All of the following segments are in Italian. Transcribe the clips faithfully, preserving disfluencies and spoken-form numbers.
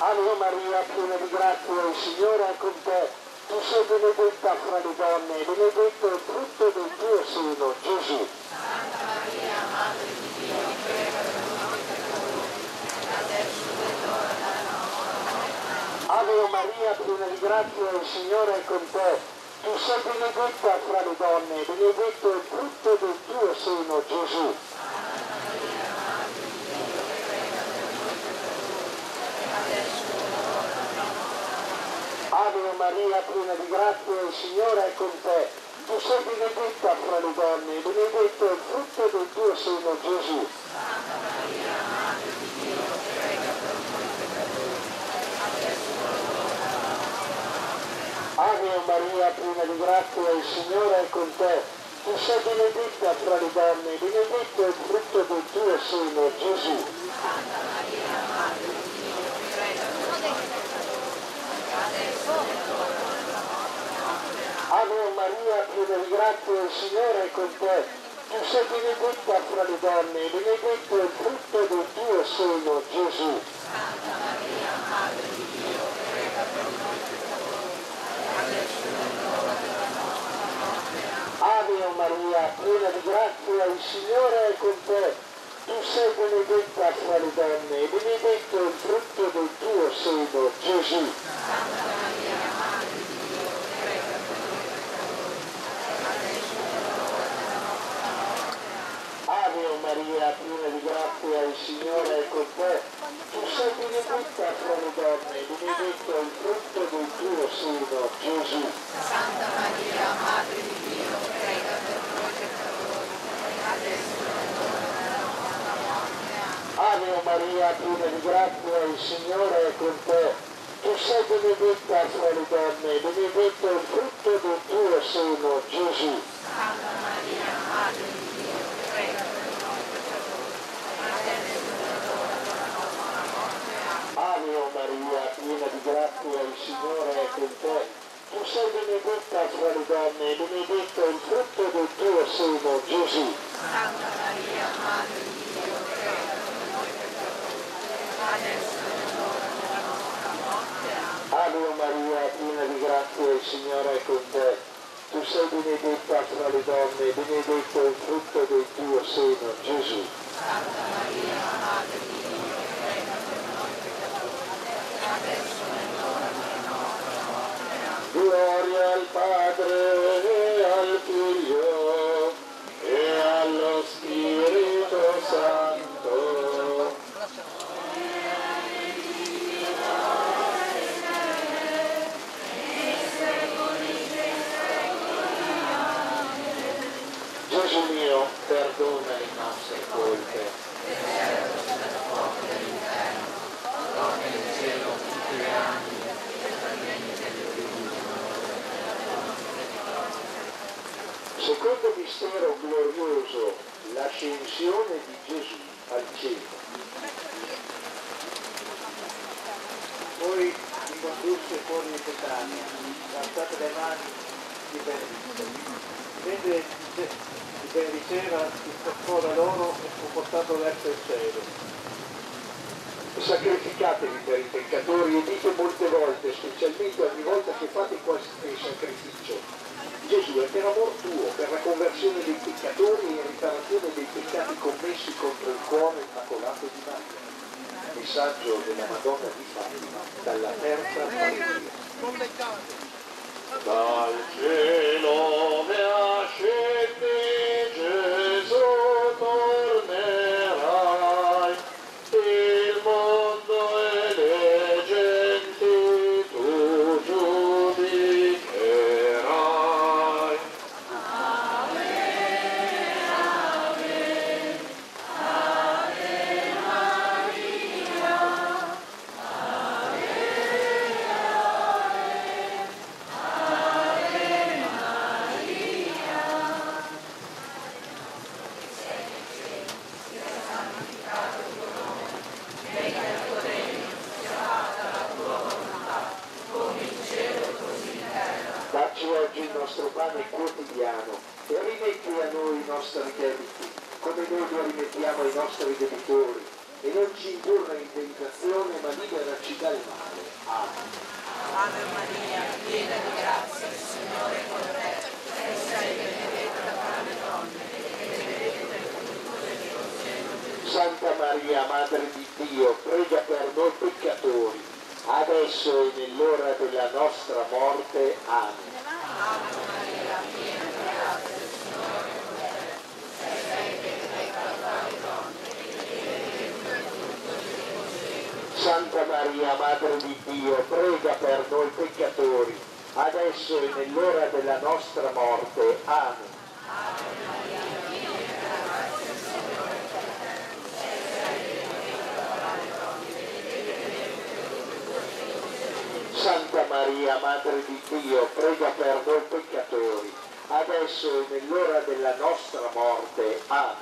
Ave Maria, piena di grazia, il Signore è con te. Tu sei benedetta fra le donne, benedetto il frutto del tuo seno, Gesù. Santa Maria, Madre di Dio, prega per noi peccatori, adesso è l'ora della nostra morte. Ave Maria, piena di grazia, il Signore è con te. Tu sei benedetta fra le donne, benedetto il frutto del tuo seno, Gesù. Santa Maria, Madre di Dio, prega per noi peccatori, adesso è l'ora della nostra morte. Ave Maria, piena di grazia, il Signore è con te. Tu sei benedetta fra le donne, benedetto il frutto del tuo seno, Gesù. Santa Maria, Madre di Dio, prega per noi peccatori, adesso è l'ora della nostra morte. Ave Maria, piena di grazia, il Signore è con te. Tu sei benedetta fra le donne, benedetto il frutto del tuo seno, Gesù. Santa Maria, Madre di Dio, prega per noi peccatori, adesso è l'ora della nostra morte. Ave Maria, piena di grazia, il Signore è con te. Tu sei benedetta fra le donne, benedetto il frutto del tuo seno, Gesù. Santa Maria, Madre di Dio, prega per noi peccatori, adesso è l'ora della nostra morte. Ave Maria, piena di grazia, il Signore è con te. Tu sei benedetta fra le donne, benedetto il frutto del tuo seno, Gesù. Santa Maria, Madre di Dio, prega per noi peccatori, adesso è l'ora della nostra morte. Ave Maria, piena di grazia, il Signore è con te. Tu sei benedetta fra le donne, benedetto il frutto del tuo seno, Gesù. Santa Maria, Madre di Dio, prega per noi peccatori, adesso è l'ora della nostra morte. Ave Maria, piena di grazia, il Signore è con te. Tu sei benedetta fra le donne, benedetto il frutto del tuo seno, Gesù. Santa Maria, Madre di Dio, prega per noi peccatori, adesso è l'ora della nostra morte. Ave Maria, piena di grazia, il Signore è con te. Tu sei benedetta fra le donne, benedetto il frutto del tuo seno, Gesù. Santa Maria, Madre di Dio, prega per noi peccatori, adesso è l'ora della nostra morte. Ave Maria, piena di grazia, il Signore è con te. Tu sei benedetta fra le donne, benedetto il frutto del tuo seno, Gesù. Santa Maria, Madre di Dio, prega per noi peccatori, adesso è l'ora della nostra morte. Gloria al Padre e al Figlio e allo Spirito Santo. Gesù mio, perdona le nostre colpe. Secondo mistero glorioso, l'ascensione di Gesù al cielo. Poi mi condusse fuori di Betania, alzate le mani di benedicere. Mentre si benediceva, si scappò da loro e fu portato verso il cielo. Sacrificatevi per i peccatori e dite molte volte, specialmente ogni volta che fate qualche sacrificio: Gesù è per amor tuo, per la conversione dei peccatori e in riparazione dei peccati commessi contro il cuore immacolato di Maria. Messaggio della Madonna di Fatima, dalla terza Apparenza. Dal cielo ne ascendi, Gesù tornerai, il mondo e le genti tu giudicherai. Dacci oggi il nostro pane quotidiano e rimetti a noi i nostri debiti, come noi lo rimettiamo ai nostri debitori, e non ci indurre in tentazione, ma liberaci guardaci dal male. Amen. Ave Maria, piena di grazia, il Signore è con te. Tu sei benedetta tra le donne e benedetto il frutto del tuo seno, Gesù. Santa Maria, Madre di Dio, prega per noi peccatori, adesso e nell'ora della nostra morte. Amen. Ave Maria, piena di grazia, il Signore è con te. Tu sei benedetta tra le donne e benedetto il frutto del tuo seno. Santa Maria, Madre di Dio, prega per noi peccatori, adesso e nell'ora della nostra morte. Amen. Ave Maria, piena di grazia, il Signore è con te. Tu sei benedetta tra le donne e benedetto il frutto del tuo seno. Santa Maria, Madre di Dio, prega per noi peccatori, adesso e nell'ora della nostra morte. Amen.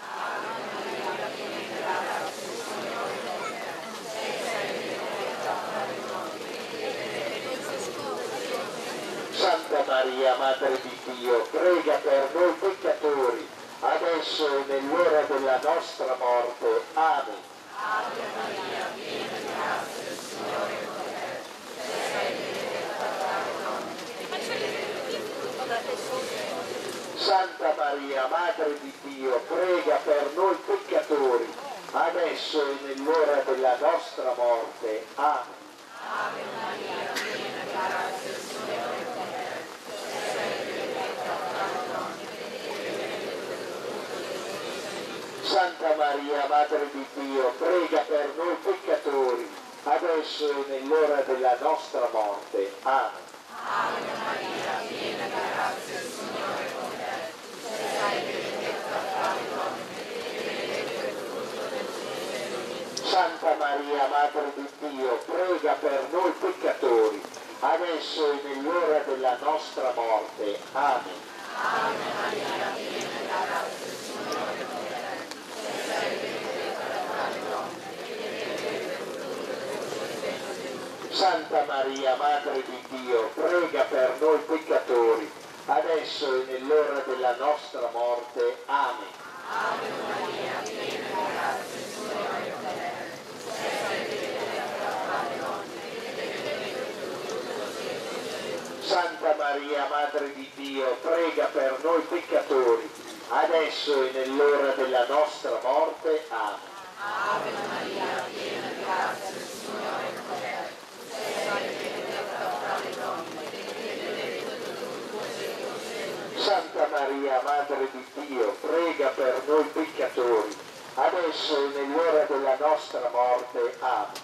Santa Maria, Madre di Dio, prega per noi peccatori, adesso e nell'ora della nostra morte. Amen. Ave Maria, piena di grazia, il Signore è con te. Tu sei benedetta tra le donne e benedetto il frutto del tuo seno, Gesù. Santa Maria, Madre di Dio, prega per noi peccatori, adesso e nell'ora della nostra morte. Amen. Ave Maria, piena di grazia, il Signore è con te. Tu sei benedetta tra le donne e benedetto il frutto del tuo seno. Santa Maria, Madre di Dio, prega per noi peccatori, adesso e nell'ora della nostra morte. Amen. Ave Maria, piena di grazia, il Signore è con te. Tu sei benedetta tra le donne e benedetto il frutto del tuo seno, Gesù. Santa Maria, Madre di Dio, prega per noi peccatori, adesso e nell'ora della nostra morte. Amen. Ave Maria, piena di grazia, il Signore è con te. Tu sei benedetta tra le donne e benedetto il frutto del tuo seno, Gesù. Santa Maria, Madre di Dio, prega per noi peccatori, adesso e nell'ora della nostra morte. Amen. Ave Maria, piena di grazia, il Signore è con te. Tu sei benedetta tra le donne e benedetto il frutto del tuo seno, Gesù. Santa Maria, Madre di Dio, prega per noi peccatori, adesso e nell'ora della nostra morte. Amen. Ave Maria, piena di grazia, il Signore è con te. Tu sei benedetta tra le donne e benedetto il frutto del tuo seno, Gesù. Santa Maria, Madre di Dio, prega per noi peccatori, adesso e nell'ora della nostra morte. Amen.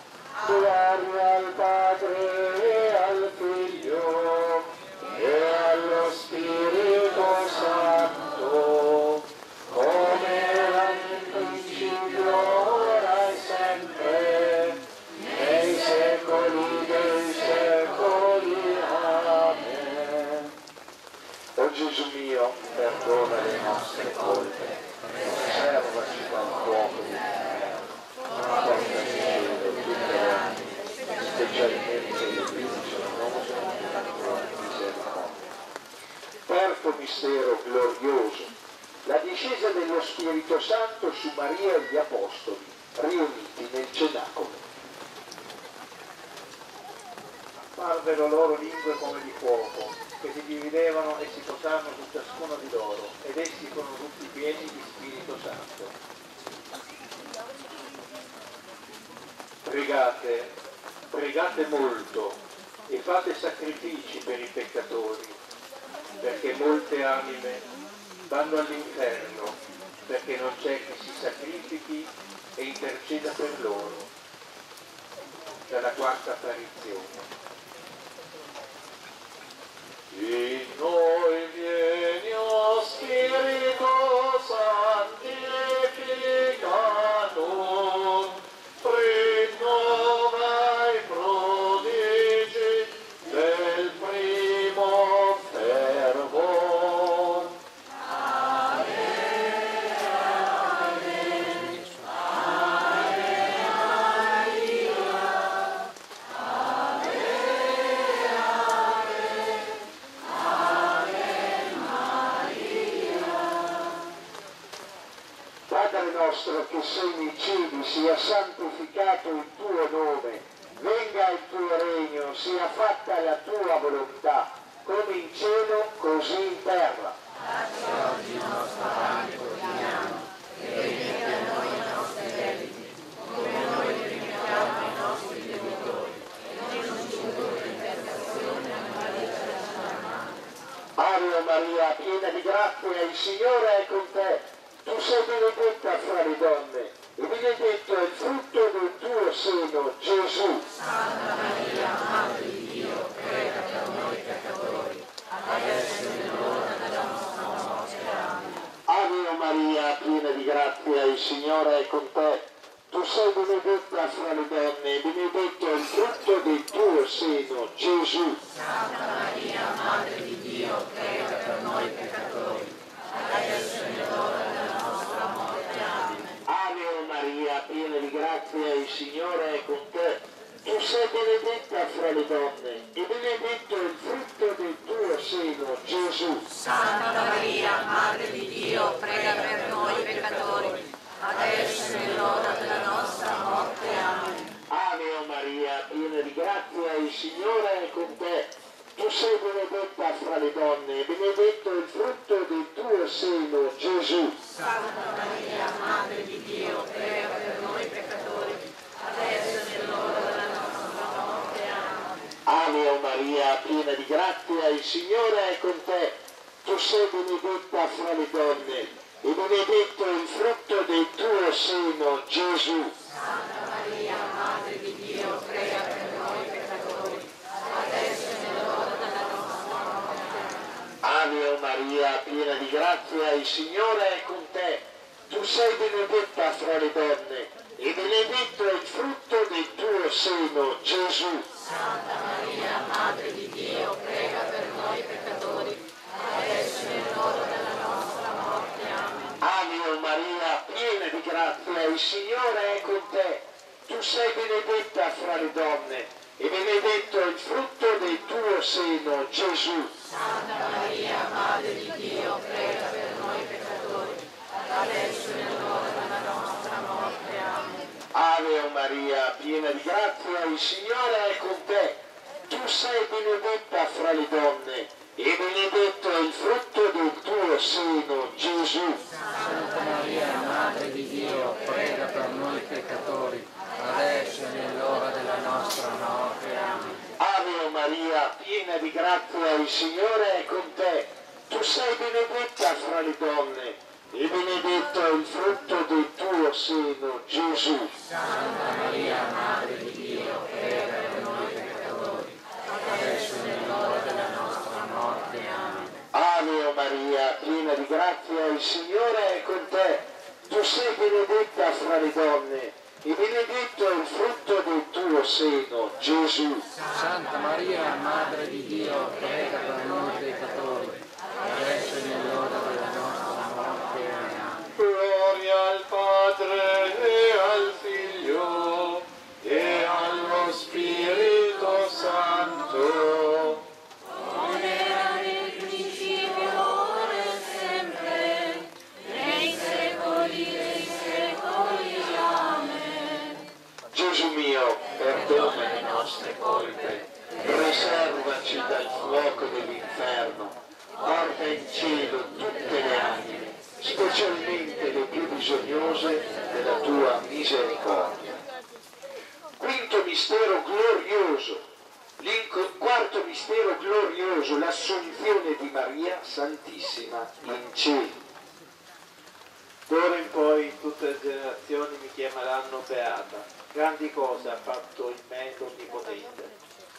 Gloria al Padre e al Figlio e allo Spirito Santo, come era nel principio, ora e sempre, nei secoli dei secoli. Amen. O Gesù mio, perdona le nostre colpe, conservaci dal fuoco di inferno, portaci in cielo tutte le anime, specialmente le più bisognose della tua misericordia. Terzo mistero glorioso, la discesa dello Spirito Santo su Maria e gli Apostoli, riuniti nel cenacolo. Apparvero loro lingue come di fuoco, che si dividevano e si posarono su ciascuno di loro, ed essi furono tutti pieni di Spirito Santo. Pregate, pregate molto e fate sacrifici per i peccatori, perché molte anime vanno all'inferno, perché non c'è chi si sacrifichi e interceda per loro. Dalla quarta apparizione. In noi vieni, o Spirito Santificatum, rinnova i prodigi del primo fervor. Padre nostro che sei nei cieli, sia santificato il tuo nome, venga fatta la tua volontà, come in cielo, così in terra. Dacci oggi il nostro pane quotidiano, e rimetti a noi i nostri debiti, come noi rimettiamo ai nostri debitori, e non ci indurre in tentazione, ma liberaci dal male. Ave Maria, piena di grazia, il Signore è con te. Tu sei benedetta fra le donne, e benedetto è il frutto del tuo seno, Gesù. Santa Maria, Madre di Dio, prega per noi peccatori, adesso è l'ora della nostra morte. Amen. Ave Maria, piena di grazia, il Signore è con te. Tu sei benedetta fra le donne, e benedetto è il frutto del tuo seno, Gesù. Santa Maria, Madre di Dio, prega per noi peccatori, adesso è l'ora della nostra morte. Amen. Ave Maria, piena di grazia, il Signore è con te. Tu sei benedetta fra le donne, e benedetto è il frutto del tuo seno, Gesù. Santa Maria, Madre di Dio, prega per noi peccatori, adesso è l'ora della nostra morte. Amen. Ave Maria, piena di grazia, il Signore è con te. Tu sei benedetta fra le donne, e benedetto è il frutto del tuo seno, Gesù. Santa Maria, Madre di Dio, prega per noi peccatori, adesso è l'ora della nostra morte. Amen. Ave Maria, piena di grazia, il Signore è con te. Tu sei benedetta fra le donne, e benedetto è il frutto del tuo seno, Gesù. Santa Maria, Madre di Dio, prega per noi peccatori, adesso è l'ora della nostra morte. Ave Maria, piena di grazia, il Signore è con te. Tu sei benedetta fra le donne, e benedetto è il frutto del tuo seno, Gesù. Santa Maria, Madre di Dio, prega per noi peccatori, adesso è l'ora della nostra morte. Amen. Ave Maria, piena di grazia, il Signore è con te. Tu sei benedetta fra le donne, e benedetto è il frutto del tuo seno, Gesù. Santa Maria, Madre di Dio, prega per noi peccatori, adesso è l'ora della nostra morte. Amen. Ave Maria, piena di grazia, il Signore è con te. Tu sei benedetta fra le donne, e benedetto è il frutto del tuo seno, Gesù. Santa Maria, Madre di Dio, prega per noi peccatori, adesso è nell'ora della nostra morte. Amen. Ave Maria, piena di grazia, il Signore è con te. Tu sei benedetta fra le donne, e benedetto è il frutto del tuo seno, Gesù. Santa Maria, Madre di Dio, prega per noi peccatori, adesso è nell'ora della nostra morte. Amen. Ave Maria, piena di grazia, il Signore è con te. Tu sei benedetta fra le donne, e benedetto è il frutto del tuo seno, Gesù. Santa Maria, Madre di Dio, prega per noi peccatori, adesso è nell'ora della nostra morte. Amen. Gloria al Padre e al Figlio e allo Spirito Santo. Non era nel principio, ora e sempre, nei secoli dei secoli. Amen. Gesù mio, perdona le nostre colpe, preservaci dal fuoco dell'inferno, porta in cielo tutte le anime, specialmente le più bisognose della tua misericordia. Quinto mistero glorioso, l'inco- quarto mistero glorioso, l'assunzione di Maria Santissima in cielo. D'ora in poi tutte le generazioni mi chiameranno beata. Grandi cose ha fatto in me l'Onnipotente.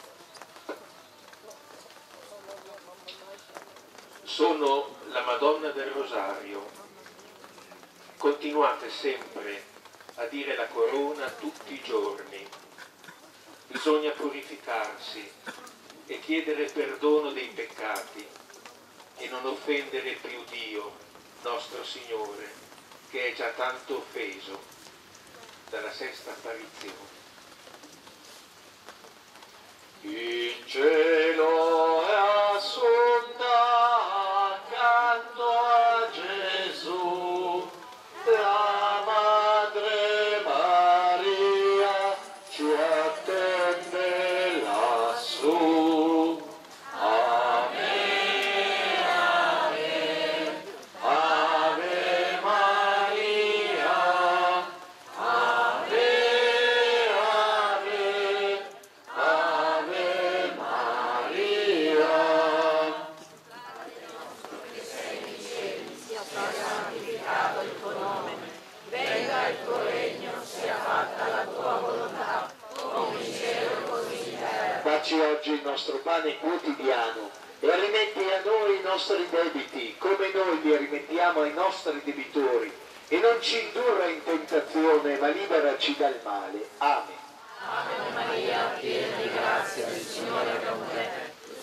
Sono la Madonna del Rosario. Continuate sempre a dire la corona tutti i giorni. Bisogna purificarsi e chiedere perdono dei peccati e non offendere più Dio, nostro Signore, che è già tanto offeso dalla sesta apparizione. In cielo è assunta accanto a Gesù, la Madre Maria ci attende lassù. Dacci oggi il nostro pane quotidiano e rimetti a noi i nostri debiti, come noi li rimettiamo ai nostri debitori, e non ci indurre in tentazione, ma liberaci dal male. Amen. Ave Maria, piena di grazia, il Signore è con te.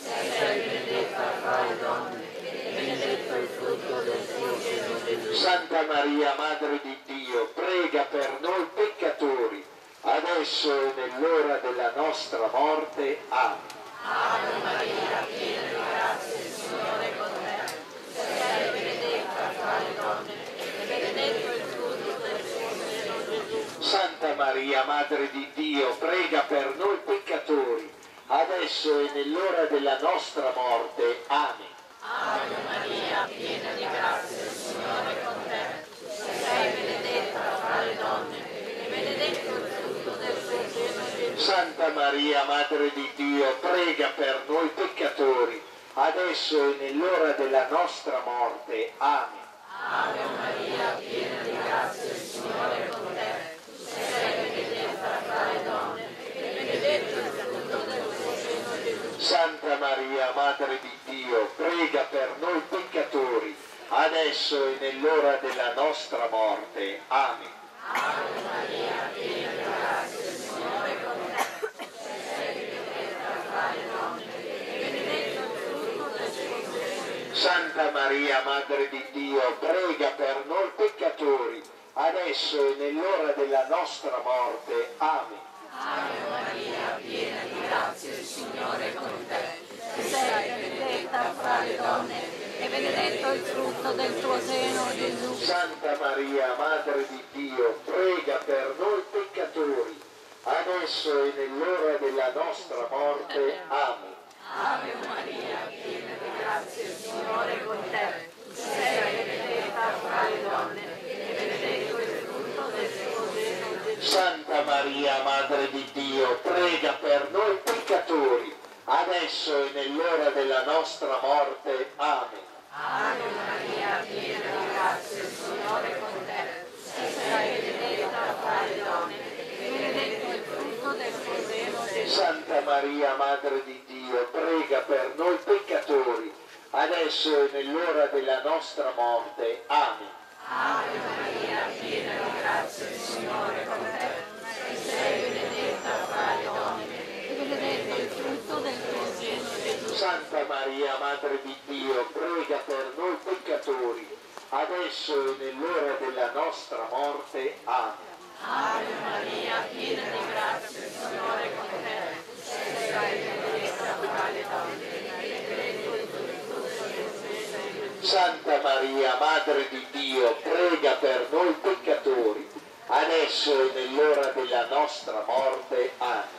Sei benedetta fra le donne, e benedetto il frutto del tuo seno, Gesù. Santa Maria, Madre di Dio, prega per noi peccatori, adesso e nell'ora della nostra morte. Amen. Ave Maria, piena di grazia, il Signore è con te. Sei benedetta fra le donne, e benedetto il frutto del tuo seno, Gesù. Santa Maria, Madre di Dio, prega per noi peccatori, adesso e nell'ora della nostra morte. Amen. Ave Maria, piena di grazia, il Signore è con te. Sei benedetta fra le donne, e benedetto il frutto del tuo seno, Gesù. Santa Maria, Madre di Dio, prega per noi peccatori, adesso e nell'ora della nostra morte. Amen. Ave Maria, piena di grazia, il Signore è con te. Sei benedetta fra le donne, e benedetto il frutto del tuo seno, Gesù. Santa Maria, Madre di Dio, prega per noi peccatori, adesso e nell'ora della nostra morte. Amen. Ave Maria, piena di grazia, il Signore è con te. Sei benedetta fra le donne, e benedetto il frutto del tuo seno, Gesù. Santa Maria, Madre di Dio, prega per noi peccatori, adesso e nell'ora della nostra morte. Amen. Ave Maria, piena di grazia, il Signore è con te. Sei benedetta fra le donne, e benedetto il frutto del tuo seno, Gesù. Santa Maria, Madre di Dio, prega per noi peccatori, adesso e nell'ora della nostra morte. Amen. Ave Maria, piena di grazia, il Signore è con te. Sei benedetta fra le donne, e benedetto il frutto del tuo seno, Gesù. Santa Maria, Madre di Dio, prega per noi peccatori, adesso e nell'ora della nostra morte. Amen. Ave Maria, piena di grazia, il Signore è con te. Sei benedetta fra le donne, e benedetto il frutto del tuo seno, Gesù. Santa Maria, Madre di Dio, prega per noi peccatori, adesso e nell'ora della nostra morte. Amen. Ave Maria, piena di grazia, il Signore è con te. Sei benedetta fra le donne, e benedetto il frutto del tuo seno, Gesù. Santa Maria, Madre di Dio, prega per noi peccatori, adesso e nell'ora della nostra morte. Amen. Ave Maria, piena di grazia, il Signore è con te. Sei benedetta fra le donne, e benedetto il frutto del tuo seno, Gesù. Santa Maria, Madre di Dio, prega per noi peccatori, adesso e nell'ora della nostra morte. Amen.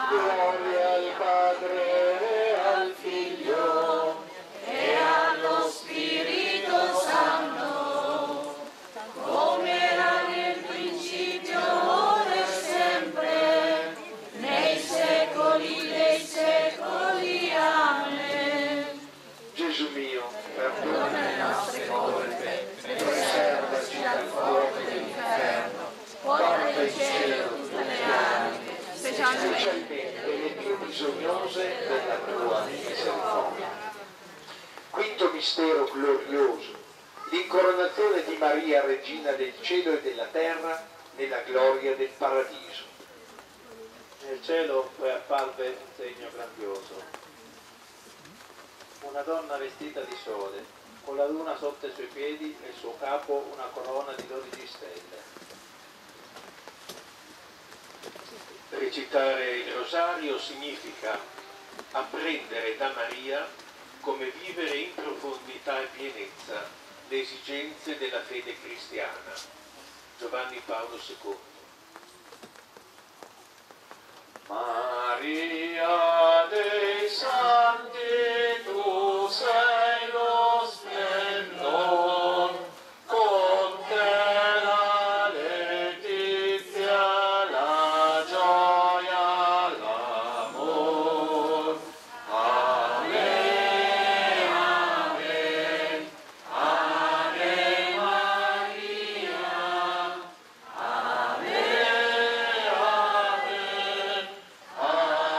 Gloria al Padre e al Figlio E allo Spirito Santo, come era nel principio, ora e sempre, nei secoli dei secoli. Amen. Gesù mio, Perdona perdona le nostre colpe, e preservaci dal fuoco dell'inferno, porta in cielo tutte le anime, specialmente specialmente le più bisognose della tua misericordia. Quinto mistero glorioso, l'incoronazione di Maria, Regina del cielo e della terra, nella gloria del paradiso. Nel cielo poi apparve un segno grandioso. Una donna vestita di sole, con la luna sotto i suoi piedi e il suo capo una corona di dodici stelle. Recitare il rosario significa apprendere da Maria come vivere in profondità e pienezza le esigenze della fede cristiana. Giovanni Paolo secondo. Maria dei Santi, tu sei lo splendor, con te la letizia, la gioia, l'amor. Amen, amen, Ave Maria, Ave, Ave, Ave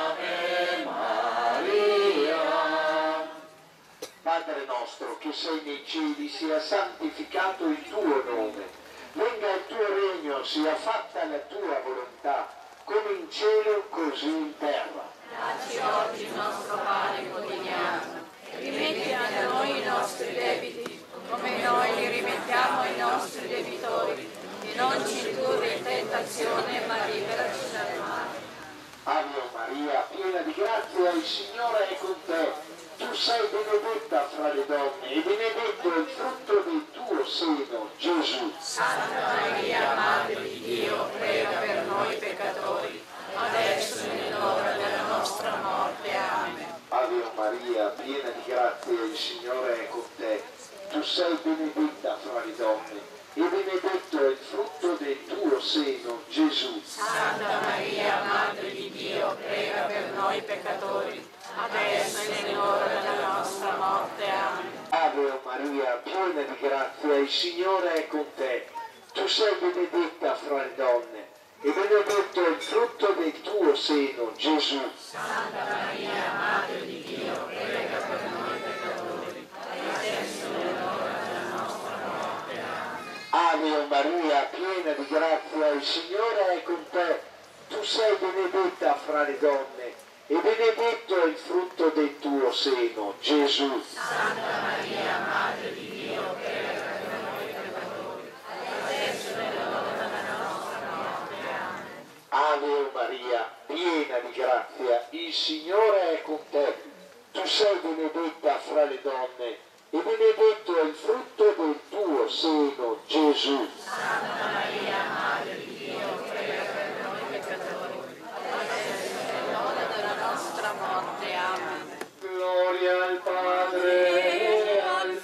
sei nei cieli, sia santificato il tuo nome, venga il tuo regno, sia fatta la tua volontà, come in cielo così in terra. Dacci oggi il nostro pane quotidiano, e rimetti a noi i nostri debiti, come noi li rimettiamo ai nostri debitori, e non ci indurre in tentazione, ma liberaci dal male. Ave Maria, piena di grazia, il Signore è con te. Tu sei benedetta fra le donne, e benedetto il frutto del tuo seno, Gesù. Santa Maria, Madre di Dio, prega per noi peccatori, adesso e nell'ora della nostra morte. Amen. Ave Maria, piena di grazia, il Signore è con te. Tu sei benedetta fra le donne, e benedetto è il frutto del tuo seno, Gesù. Santa Maria, Madre di Dio, prega per noi peccatori, adesso e nell'ora della nostra morte. Amen. Ave Maria, piena di grazia, il Signore è con te. Tu sei benedetta fra le donne, e benedetto è il frutto del tuo seno, Gesù. Santa Maria, Madre di Dio, prega per noi peccatori, adesso e nell'ora della nostra morte. Amen. Ave Maria, piena di grazia, il Signore è con te. Tu sei benedetta fra le donne, e benedetto è il frutto del tuo seno, Gesù. Santa Maria, Madre di Dio, prega per noi peccatori, adesso e nell'ora della nostra morte. Amen. Ave Maria, piena di grazia, il Signore è con te. Tu sei benedetta fra le donne, e benedetto è il frutto del tuo seno, Gesù. Santa Maria, Madre di Dio, prega per noi peccatori, adesso e nell'ora della nostra morte. Amen. Gloria al Padre, E al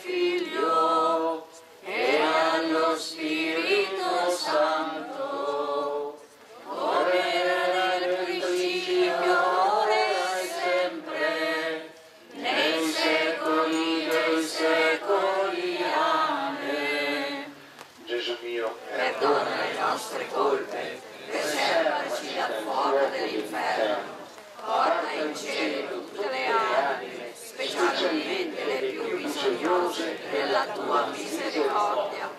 Figlio e allo Spirito Santo, come era nel principio, ora e sempre, nei secoli dei secoli. Amen. Gesù mio, Perdona le nostre colpe, preservaci dal fuoco dell'inferno, porta in cielo tutte le anime, specialmente le più bisognose della tua misericordia.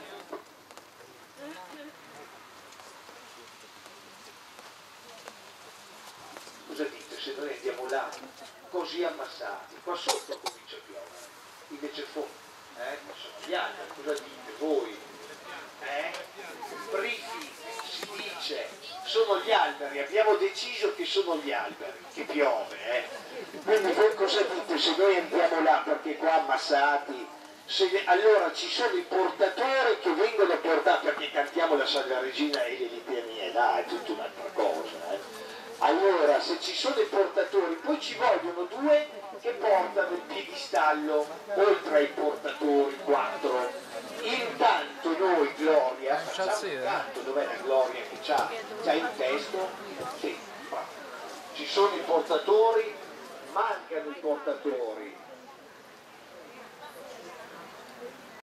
cosa dite se noi andiamo là così ammassati? Qua sotto comincia a piovere, invece fuori, eh? Sono gli alberi, cosa dite voi? Eh? Bricchi, si dice, sono gli alberi, abbiamo deciso che sono gli alberi, che piove, eh? Quindi voi cosa dite se noi andiamo là perché qua ammassati? Se, allora ci sono i portatori che vengono portati, perché cantiamo la Salve Regina e le litanie, là è tutta un'altra cosa, eh? Allora, se ci sono i portatori, poi ci vogliono due che portano il piedistallo, oltre ai portatori, quattro. Intanto noi, Gloria, facciamo un canto, dov'è la Gloria che c'ha? C'ha il testo? Sì, ci sono i portatori, mancano i portatori.